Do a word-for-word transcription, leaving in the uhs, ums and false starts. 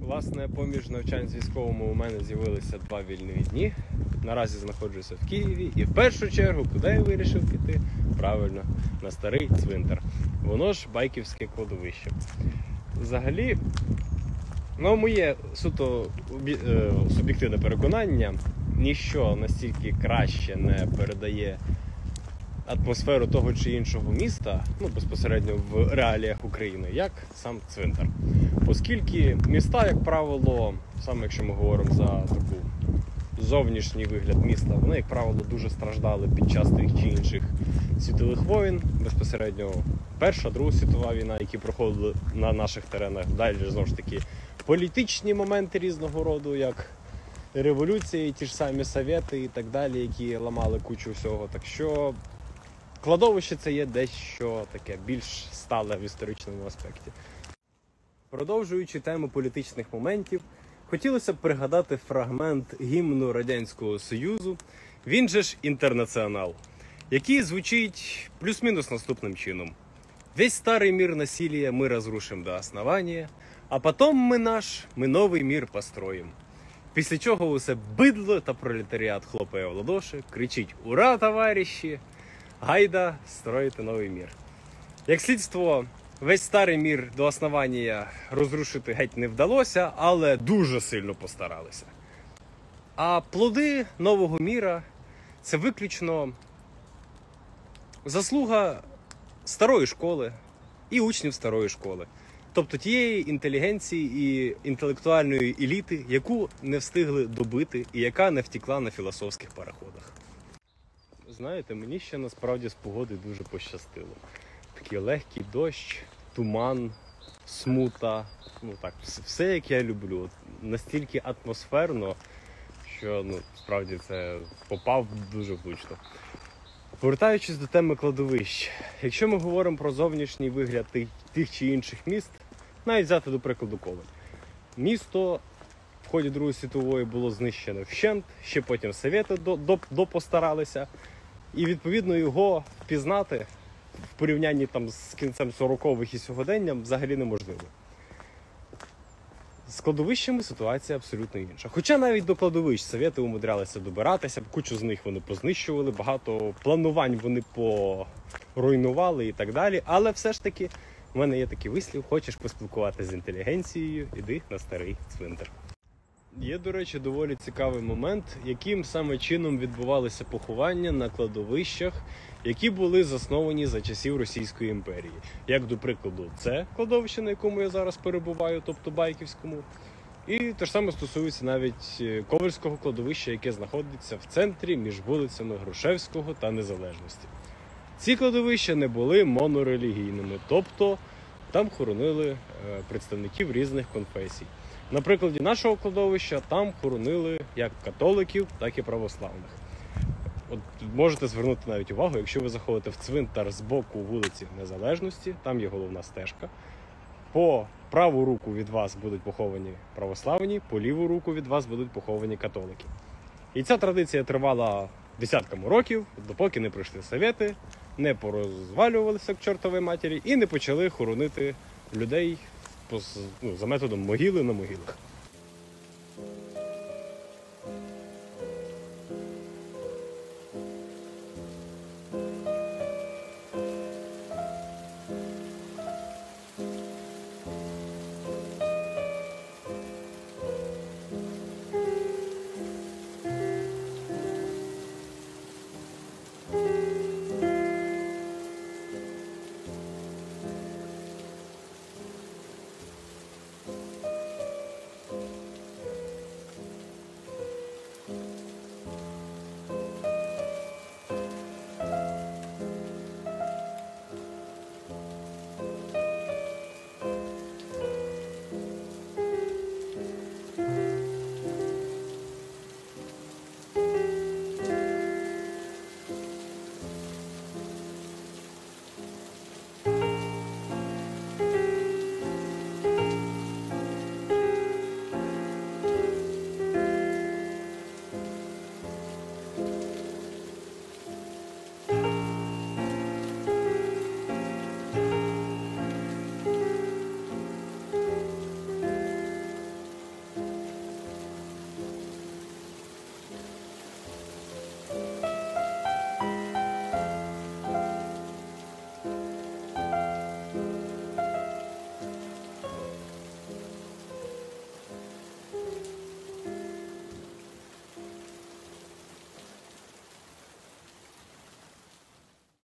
Власне, поміж навчань з військовому у мене з'явилися два вільні дні. Наразі знаходжуся в Києві і в першу чергу, куди я вирішив піти? Правильно, на старий цвинтар. Воно ж Байківське кладовище. Взагалі, ну, моє суто суб'єктивне переконання, ніщо настільки краще не передає атмосферу того чи іншого міста, ну, безпосередньо в реаліях України, як сам цвинтар. Оскільки міста, як правило, саме якщо ми говоримо за таку зовнішній вигляд міста, вони, як правило, дуже страждали під час тих чи інших світових воєн, безпосередньо Перша, Друга світова війна, які проходили на наших теренах. Далі, знову ж таки, політичні моменти різного роду, як революції, ті ж самі совєти і так далі, які ламали кучу всього. Так що кладовище це є дещо таке більш стале в історичному аспекті. Продовжуючи тему політичних моментів, хотілося б пригадати фрагмент гімну Радянського Союзу, він же ж «Інтернаціонал», який звучить плюс-мінус наступним чином. «Весь старый мир насилия мы разрушим до основания, а потом мы наш, ми новий мир построїм». Після чого усе бидло та пролетаріат хлопає в ладоші, кричить «Ура, товариші! Гайда строїти новий мір». Як слідство, весь старий мір до основання розрушити геть не вдалося, але дуже сильно постаралися. А плоди нового міра – це виключно заслуга старої школи і учнів старої школи. Тобто тієї інтелігенції і інтелектуальної еліти, яку не встигли добити і яка не втекла на філософських пароходах. Знаєте, мені ще насправді з погоди дуже пощастило. Такий легкий дощ, туман, смута, ну так, все як я люблю. От настільки атмосферно, що ну, справді це попав дуже влучно. Повертаючись до теми кладовищ, якщо ми говоримо про зовнішній вигляд тих, тих чи інших міст, навіть взяти до прикладу Коваль. Місто в ході Другої світової було знищене вщент, ще потім совєти до, до, допостаралися, і відповідно його впізнати в порівнянні там з кінцем сорокових і сьогоденням взагалі неможливо. З кладовищами ситуація абсолютно інша. Хоча навіть до кладовищ совєти умудрялися добиратися, кучу з них вони познищували, багато планувань вони поруйнували і так далі. Але все ж таки, в мене є такий вислів, хочеш поспілкуватися з інтелігенцією, іди на старий цвинтар. Є, до речі, доволі цікавий момент, яким саме чином відбувалися поховання на кладовищах, які були засновані за часів Російської імперії. Як, до прикладу, це кладовище, на якому я зараз перебуваю, тобто Байківському. І те ж саме стосується навіть Ковальського кладовища, яке знаходиться в центрі між вулицями Грушевського та Незалежності. Ці кладовища не були монорелігійними, тобто там хоронили представників різних конфесій. На прикладі нашого кладовища там хоронили як католиків, так і православних. От можете звернути навіть увагу, якщо ви заходите в цвинтар з боку вулиці Незалежності, там є головна стежка. По праву руку від вас будуть поховані православні, по ліву руку від вас будуть поховані католики. І ця традиція тривала десятками років, допоки не прийшли совєти, не порозвалювалися к чортовій матері і не почали хоронити людей ну, за методом могили на могилах.